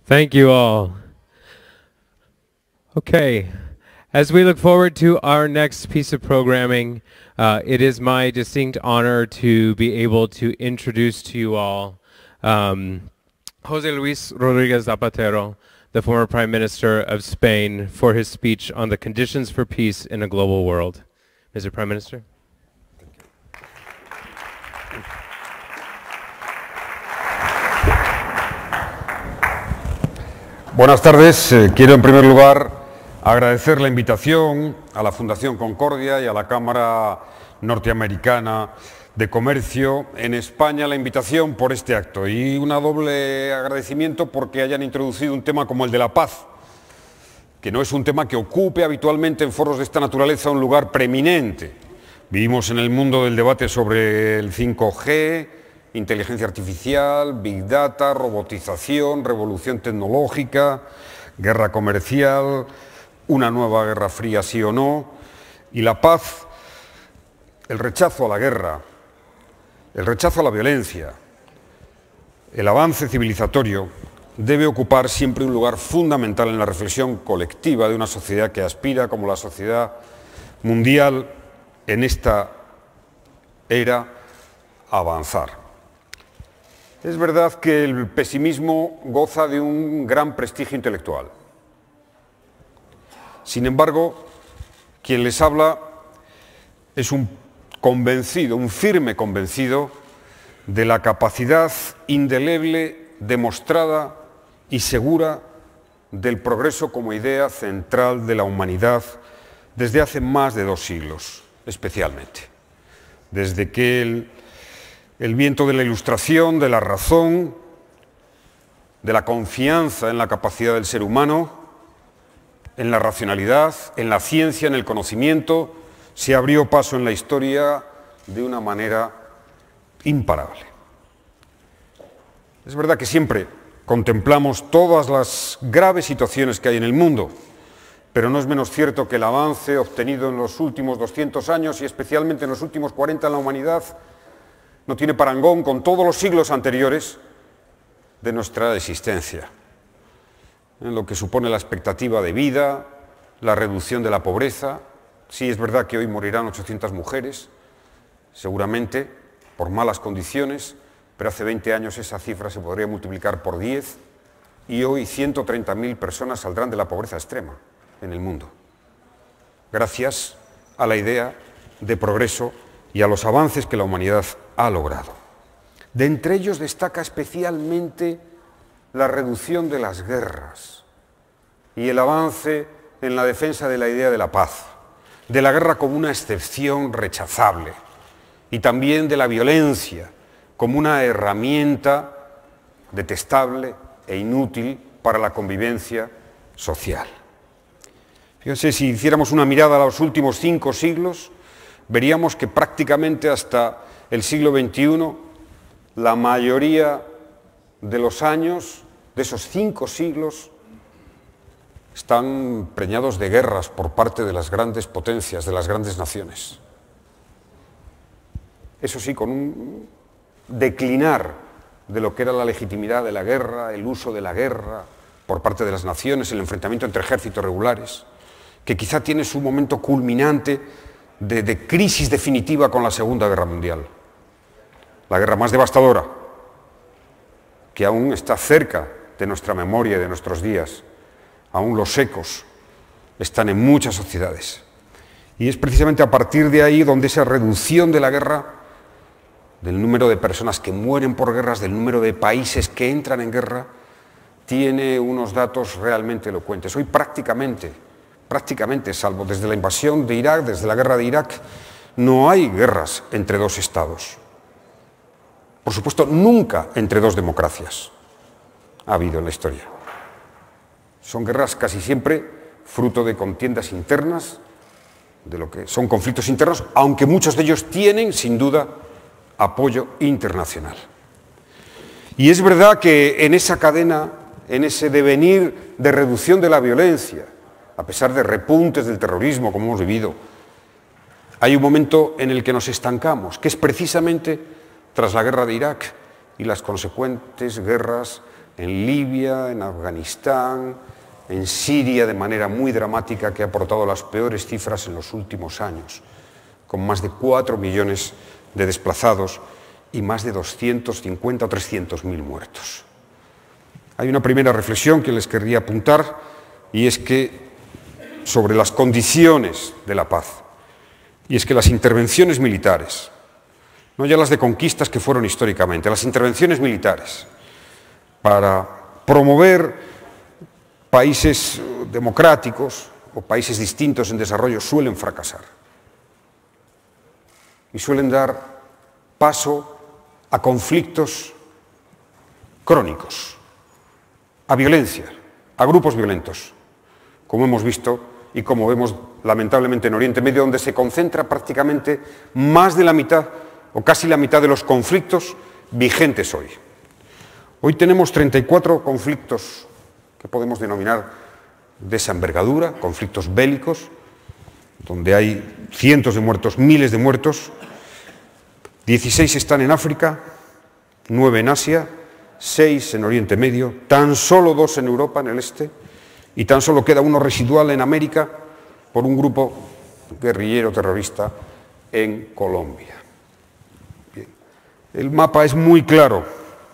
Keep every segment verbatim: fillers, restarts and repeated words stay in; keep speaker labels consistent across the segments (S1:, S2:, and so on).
S1: Thank you all. Okay, as we look forward to our next piece of programming, uh, it is my distinct honor to be able to introduce to you all um, José Luis Rodríguez Zapatero, the former Prime Minister of Spain, for his speech on the conditions for peace in a global world. Mister Prime Minister.
S2: Buenas tardes. Eh, quiero en primer lugar agradecer la invitación a la Fundación Concordia y a la Cámara Norteamericana de Comercio en España, la invitación por este acto, y un doble agradecimiento porque hayan introducido un tema como el de la paz, que no es un tema que ocupe habitualmente en foros de esta naturaleza un lugar preeminente. Vivimos en el mundo del debate sobre el cinco G, inteligencia artificial, Big Data, robotización, revolución tecnológica, guerra comercial, una nueva guerra fría sí o no, y la paz, el rechazo a la guerra, el rechazo a la violencia, el avance civilizatorio debe ocupar siempre un lugar fundamental en la reflexión colectiva de una sociedad que aspira, como la sociedad mundial en esta era, a avanzar. Es verdad que el pesimismo goza de un gran prestigio intelectual. Sin embargo, quien les habla es un convencido, un firme convencido de la capacidad indeleble, demostrada y segura del progreso como idea central de la humanidad desde hace más de dos siglos, especialmente. Desde que el El viento de la ilustración, de la razón, de la confianza en la capacidad del ser humano, en la racionalidad, en la ciencia, en el conocimiento, se abrió paso en la historia de una manera imparable. Es verdad que siempre contemplamos todas las graves situaciones que hay en el mundo, pero no es menos cierto que el avance obtenido en los últimos doscientos años y especialmente en los últimos cuarenta en la humanidad no tiene parangón con todos los siglos anteriores de nuestra existencia, en lo que supone la expectativa de vida, la reducción de la pobreza. Sí, es verdad que hoy morirán ochocientas mujeres, seguramente por malas condiciones, pero hace veinte años esa cifra se podría multiplicar por diez y hoy ciento treinta mil personas saldrán de la pobreza extrema en el mundo, gracias a la idea de progreso y a los avances que la humanidad ha logrado. De entre ellos destaca especialmente la reducción de las guerras y el avance en la defensa de la idea de la paz, de la guerra como una excepción rechazable y también de la violencia como una herramienta detestable e inútil para la convivencia social. Fíjense, si hiciéramos una mirada a los últimos cinco siglos, veríamos que prácticamente hasta el siglo veintiuno, la mayoría de los años, de esos cinco siglos, están preñados de guerras por parte de las grandes potencias, de las grandes naciones. Eso sí, con un declinar de lo que era la legitimidad de la guerra, el uso de la guerra por parte de las naciones, el enfrentamiento entre ejércitos regulares, que quizá tiene su momento culminante De, de crisis definitiva con la Segunda Guerra Mundial, la guerra más devastadora, que aún está cerca de nuestra memoria y de nuestros días, aún los ecos están en muchas sociedades. Y es precisamente a partir de ahí donde esa reducción de la guerra, del número de personas que mueren por guerras, del número de países que entran en guerra, tiene unos datos realmente elocuentes. Hoy prácticamente Prácticamente, salvo desde la invasión de Irak, desde la guerra de Irak, no hay guerras entre dos estados. Por supuesto, nunca entre dos democracias ha habido en la historia. Son guerras casi siempre fruto de contiendas internas, de lo que son conflictos internos, aunque muchos de ellos tienen, sin duda, apoyo internacional. Y es verdad que en esa cadena, en ese devenir de reducción de la violencia, a pesar de repuntes del terrorismo como hemos vivido, hay un momento en el que nos estancamos, que es precisamente tras la guerra de Irak y las consecuentes guerras en Libia, en Afganistán, en Siria de manera muy dramática, que ha aportado las peores cifras en los últimos años, con más de cuatro millones de desplazados y más de doscientos cincuenta o trescientos mil muertos. Hay una primera reflexión que les querría apuntar, y es que sobre las condiciones de la paz, y es que las intervenciones militares, no ya las de conquistas que fueron históricamente, las intervenciones militares para promover países democráticos o países distintos en desarrollo suelen fracasar y suelen dar paso a conflictos crónicos, a violencia, a grupos violentos, como hemos visto y como vemos lamentablemente en Oriente Medio, donde se concentra prácticamente más de la mitad o casi la mitad de los conflictos vigentes hoy. Hoy tenemos treinta y cuatro conflictos que podemos denominar de esa envergadura, conflictos bélicos, donde hay cientos de muertos, miles de muertos. dieciséis están en África, nueve en Asia, seis en Oriente Medio, tan solo dos en Europa, en el este, y tan solo queda uno residual en América por un grupo guerrillero terrorista en Colombia. Bien. El mapa es muy claro.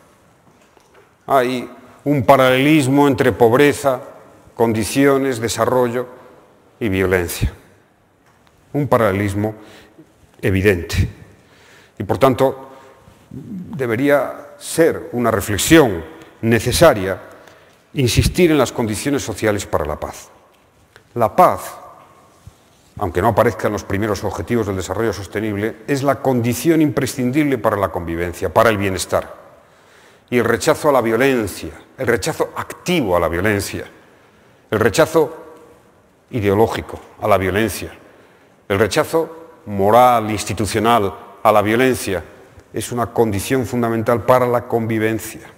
S2: Hay un paralelismo entre pobreza, condiciones, desarrollo y violencia. Un paralelismo evidente. Y por tanto, debería ser una reflexión necesaria insistir en las condiciones sociales para la paz. La paz, aunque no aparezca en los primeros objetivos del desarrollo sostenible, es la condición imprescindible para la convivencia, para el bienestar. Y el rechazo a la violencia, el rechazo activo a la violencia, el rechazo ideológico a la violencia, el rechazo moral, institucional a la violencia, es una condición fundamental para la convivencia.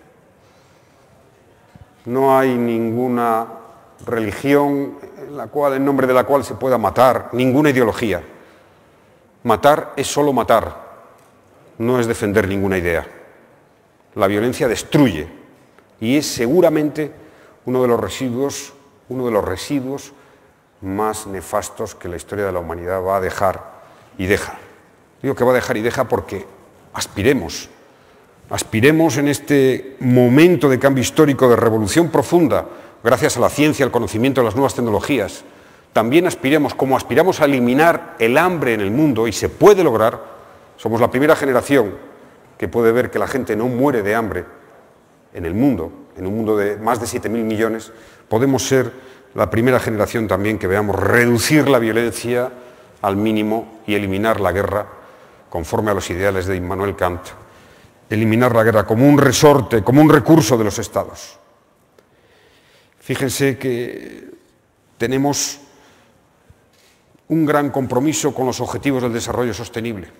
S2: No hay ninguna religión en, la cual, en nombre de la cual se pueda matar, ninguna ideología. Matar es solo matar, no es defender ninguna idea. La violencia destruye y es seguramente uno de los residuos, uno de los residuos más nefastos que la historia de la humanidad va a dejar y deja. Digo que va a dejar y deja porque aspiremos, aspiremos en este momento de cambio histórico, de revolución profunda, gracias a la ciencia, al conocimiento de las nuevas tecnologías, también aspiremos, como aspiramos a eliminar el hambre en el mundo, y se puede lograr. Somos la primera generación que puede ver que la gente no muere de hambre en el mundo, en un mundo de más de siete mil millones, podemos ser la primera generación también que veamos reducir la violencia al mínimo y eliminar la guerra, conforme a los ideales de Immanuel Kant, eliminar la guerra como un resorte, como un recurso de los estados. Fíjense que tenemos un gran compromiso con los objetivos del desarrollo sostenible.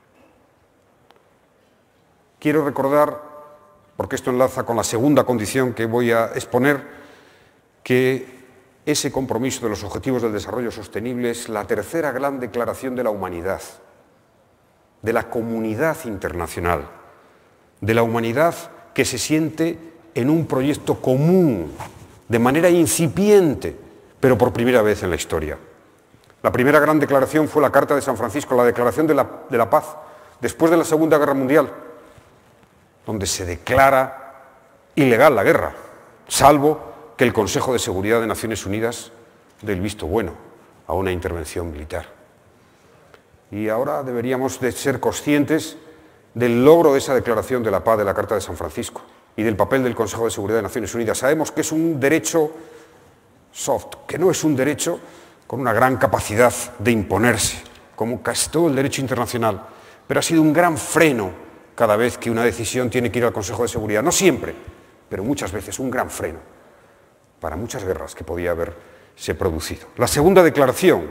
S2: Quiero recordar, porque esto enlaza con la segunda condición que voy a exponer, que ese compromiso de los objetivos del desarrollo sostenible es la tercera gran declaración de la humanidad, de la comunidad internacional, de la humanidad que se siente en un proyecto común, de manera incipiente, pero por primera vez en la historia. La primera gran declaración fue la Carta de San Francisco, la Declaración de la, de la Paz, después de la Segunda Guerra Mundial, donde se declara ilegal la guerra, salvo que el Consejo de Seguridad de Naciones Unidas dé el visto bueno a una intervención militar. Y ahora deberíamos de ser conscientes del logro de esa Declaración de la Paz de la Carta de San Francisco y del papel del Consejo de Seguridad de Naciones Unidas. Sabemos que es un derecho soft, que no es un derecho con una gran capacidad de imponerse, como casi todo el derecho internacional, pero ha sido un gran freno cada vez que una decisión tiene que ir al Consejo de Seguridad. No siempre, pero muchas veces un gran freno para muchas guerras que podía haberse producido. La segunda declaración,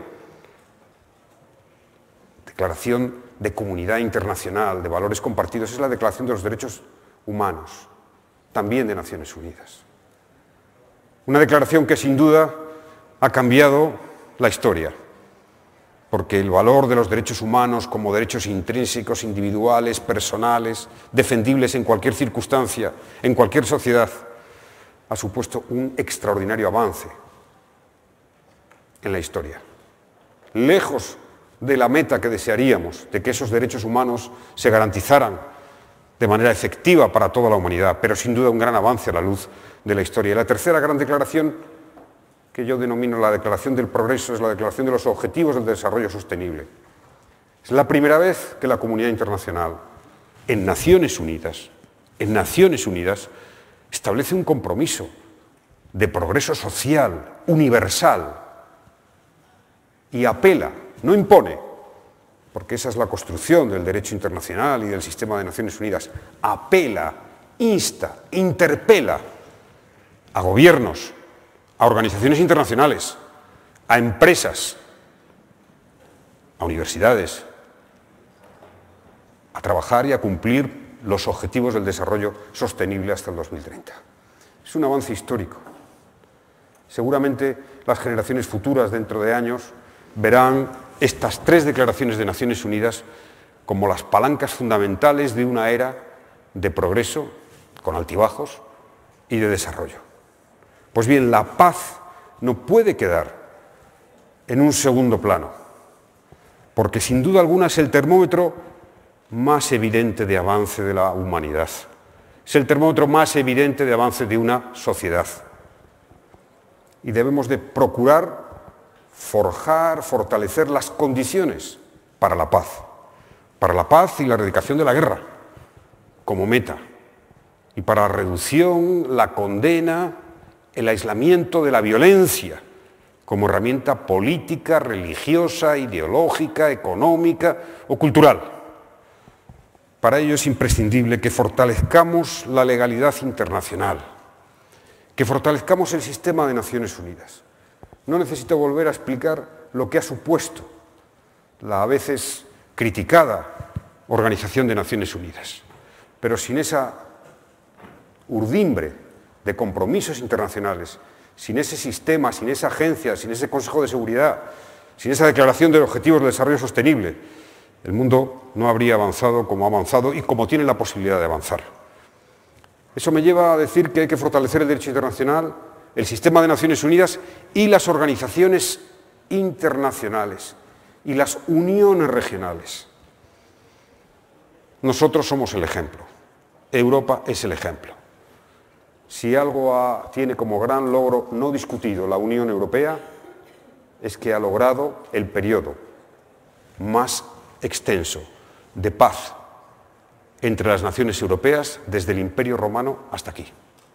S2: declaración de comunidad internacional, de valores compartidos, es la Declaración de los Derechos Humanos, también de Naciones Unidas. Una declaración que sin duda ha cambiado la historia, porque el valor de los derechos humanos como derechos intrínsecos, individuales, personales, defendibles en cualquier circunstancia, en cualquier sociedad, ha supuesto un extraordinario avance en la historia. Lejos de la meta que desearíamos, de que esos derechos humanos se garantizaran de manera efectiva para toda la humanidad, pero sin duda un gran avance a la luz de la historia. Y la tercera gran declaración, que yo denomino la Declaración del Progreso, es la Declaración de los Objetivos del Desarrollo Sostenible. Es la primera vez que la comunidad internacional, en Naciones Unidas, en Naciones Unidas, establece un compromiso de progreso social, universal, y apela, no impone, porque esa es la construcción del derecho internacional y del sistema de Naciones Unidas, apela, insta, interpela a gobiernos, a organizaciones internacionales, a empresas, a universidades, a trabajar y a cumplir los objetivos del desarrollo sostenible hasta el dos mil treinta. Es un avance histórico. Seguramente las generaciones futuras, dentro de años, verán estas tres declaraciones de Naciones Unidas como las palancas fundamentales de una era de progreso, con altibajos, y de desarrollo. Pues bien, la paz no puede quedar en un segundo plano, porque sin duda alguna es el termómetro más evidente de avance de la humanidad. Es el termómetro más evidente de avance de una sociedad. Y debemos de procurar forjar, fortalecer las condiciones para la paz, para la paz y la erradicación de la guerra como meta, y para la reducción, la condena, el aislamiento de la violencia como herramienta política, religiosa, ideológica, económica o cultural. Para ello es imprescindible que fortalezcamos la legalidad internacional, que fortalezcamos el sistema de Naciones Unidas. No necesito volver a explicar lo que ha supuesto la a veces criticada Organización de Naciones Unidas. Pero sin esa urdimbre de compromisos internacionales, sin ese sistema, sin esa agencia, sin ese Consejo de Seguridad, sin esa Declaración de Objetivos de Desarrollo Sostenible, el mundo no habría avanzado como ha avanzado y como tiene la posibilidad de avanzar. Eso me lleva a decir que hay que fortalecer el derecho internacional, el sistema de Naciones Unidas y las organizaciones internacionales y las uniones regionales. Nosotros somos el ejemplo, Europa es el ejemplo. Si algo ha, tiene como gran logro no discutido la Unión Europea, es que ha logrado el periodo más extenso de paz entre las naciones europeas desde el Imperio Romano hasta aquí.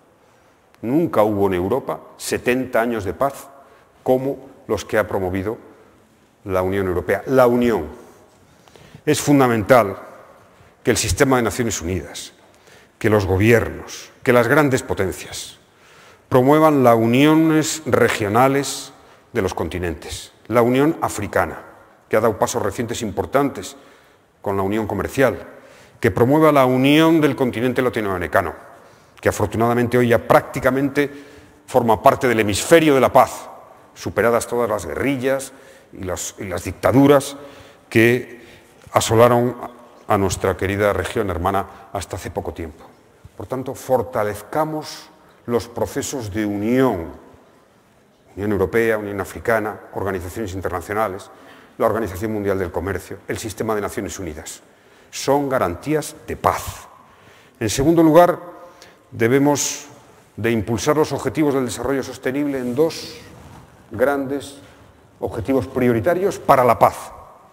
S2: Nunca hubo en Europa setenta años de paz como los que ha promovido la Unión Europea. La Unión. Es fundamental que el sistema de Naciones Unidas, que los gobiernos, que las grandes potencias promuevan las uniones regionales de los continentes. La Unión Africana, que ha dado pasos recientes importantes con la Unión Comercial, que promueva la unión del continente latinoamericano, que afortunadamente hoy ya prácticamente forma parte del hemisferio de la paz, superadas todas las guerrillas y las, y las dictaduras que asolaron a nuestra querida región hermana hasta hace poco tiempo. Por tanto, fortalezcamos los procesos de unión, Unión Europea, Unión Africana, organizaciones internacionales, la Organización Mundial del Comercio, el sistema de Naciones Unidas. Son garantías de paz. En segundo lugar, debemos de impulsar los objetivos del desarrollo sostenible en dos grandes objetivos prioritarios para la paz.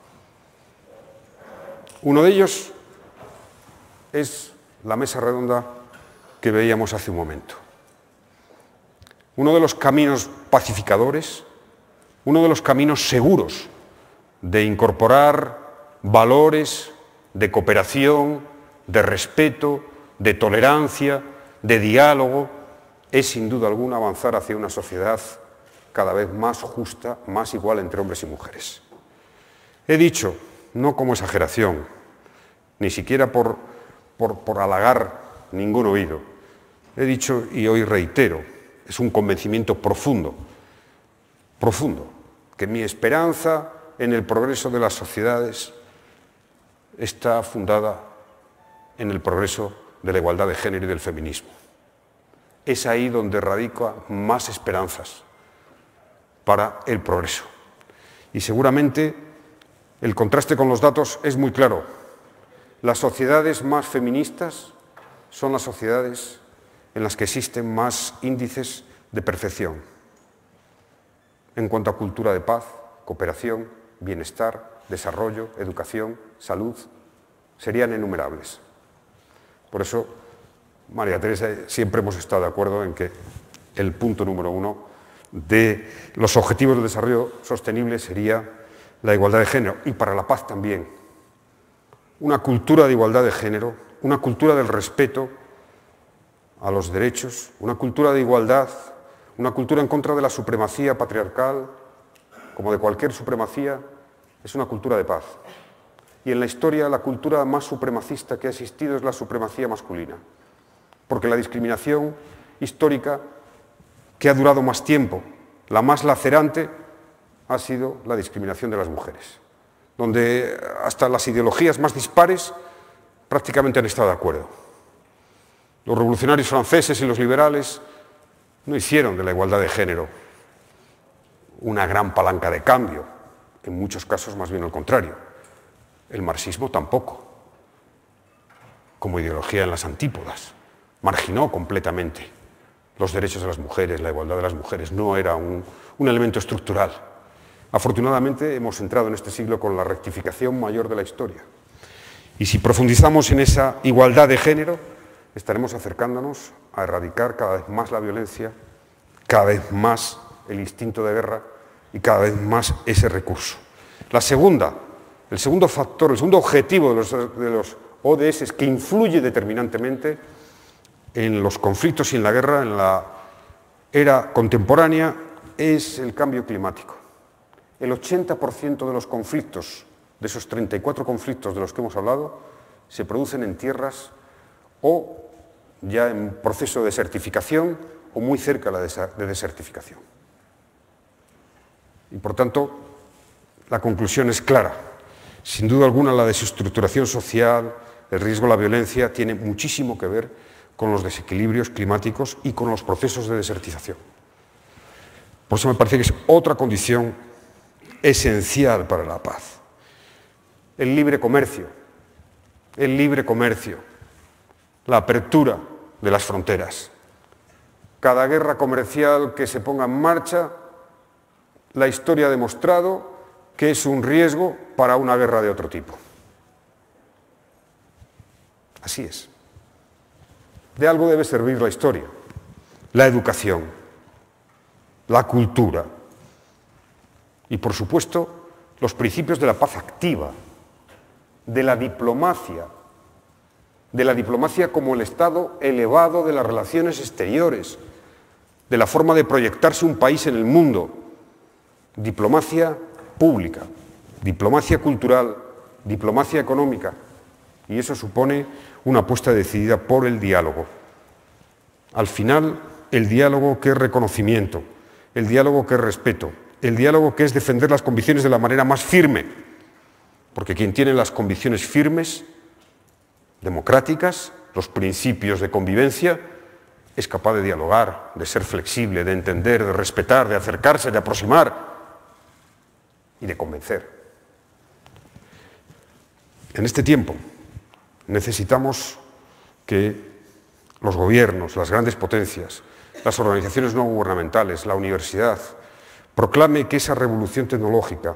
S2: Uno de ellos es la mesa redonda que veíamos hace un momento. Uno de los caminos pacificadores, uno de los caminos seguros de incorporar valores de cooperación, de respeto, de tolerancia, de diálogo, es sin duda alguna avanzar hacia una sociedad cada vez más justa, más igual entre hombres y mujeres. He dicho, no como exageración, ni siquiera por, por, por halagar ningún oído, he dicho y hoy reitero, es un convencimiento profundo, profundo, que mi esperanza en el progreso de las sociedades está fundada en el progreso de la igualdad de género y del feminismo. es ahí donde radica más esperanzas para el progreso. Y seguramente el contraste con los datos es muy claro. Las sociedades más feministas son las sociedades en las que existen más índices de perfección en cuanto a cultura de paz, cooperación, bienestar, desarrollo, educación, salud, serían innumerables. Por eso, María Teresa, siempre hemos estado de acuerdo en que el punto número uno de los objetivos del desarrollo sostenible sería la igualdad de género, y para la paz también. Una cultura de igualdad de género, una cultura del respeto a los derechos, una cultura de igualdad, una cultura en contra de la supremacía patriarcal, como de cualquier supremacía, es una cultura de paz. Y en la historia la cultura más supremacista que ha existido es la supremacía masculina, porque la discriminación histórica que ha durado más tiempo, la más lacerante, ha sido la discriminación de las mujeres, donde hasta las ideologías más dispares prácticamente han estado de acuerdo. Los revolucionarios franceses y los liberales no hicieron de la igualdad de género una gran palanca de cambio, en muchos casos más bien al contrario. El marxismo tampoco, como ideología en las antípodas, marginó completamente los derechos de las mujeres, la igualdad de las mujeres, no era un, un elemento estructural. Afortunadamente hemos entrado en este siglo con la rectificación mayor de la historia. Y si profundizamos en esa igualdad de género, estaremos acercándonos a erradicar cada vez más la violencia, cada vez más el instinto de guerra y cada vez más ese recurso. La segunda, el segundo factor, el segundo objetivo de los, de los O D S que influye determinantemente en los conflictos y en la guerra en la era contemporánea es el cambio climático. El ochenta por ciento de los conflictos, de esos treinta y cuatro conflictos de los que hemos hablado, se producen en tierras o ya en proceso de desertificación o muy cerca de desertificación. Y por tanto, la conclusión es clara. Sin duda alguna, la desestructuración social, el riesgo de la violencia, tiene muchísimo que ver con los desequilibrios climáticos y con los procesos de desertización. Por eso me parece que es otra condición esencial para la paz. El libre comercio, el libre comercio, la apertura de las fronteras. Cada guerra comercial que se ponga en marcha, la historia ha demostrado que es un riesgo para una guerra de otro tipo. Así es. De algo debe servir la historia, la educación, la cultura y, por supuesto, los principios de la paz activa, de la diplomacia, de la diplomacia como el estado elevado de las relaciones exteriores, de la forma de proyectarse un país en el mundo, diplomacia pública, diplomacia cultural, diplomacia económica, y eso supone una apuesta decidida por el diálogo. Al final, el diálogo que es reconocimiento, el diálogo que es respeto, el diálogo que es defender las convicciones de la manera más firme, porque quien tiene las convicciones firmes, democráticas, los principios de convivencia, es capaz de dialogar, de ser flexible, de entender, de respetar, de acercarse, de aproximar y de convencer. En este tiempo necesitamos que los gobiernos, las grandes potencias, las organizaciones no gubernamentales, la universidad, proclame que esa revolución tecnológica,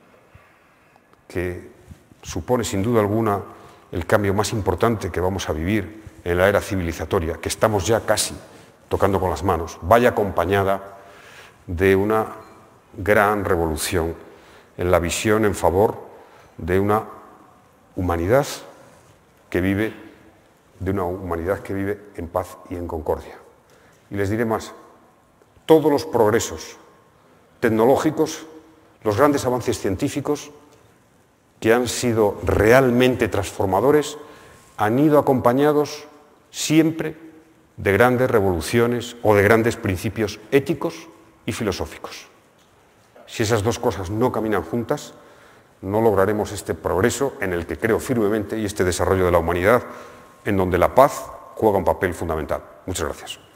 S2: que supone sin duda alguna el cambio más importante que vamos a vivir en la era civilizatoria, que estamos ya casi tocando con las manos, vaya acompañada de una gran revolución en la visión en favor de una humanidad que vive, de una humanidad que vive en paz y en concordia. Y les diré más, todos los progresos tecnológicos, los grandes avances científicos que han sido realmente transformadores, han ido acompañados siempre de grandes revoluciones o de grandes principios éticos y filosóficos. Si esas dos cosas no caminan juntas, no lograremos este progreso en el que creo firmemente y este desarrollo de la humanidad, en donde la paz juega un papel fundamental. Muchas gracias.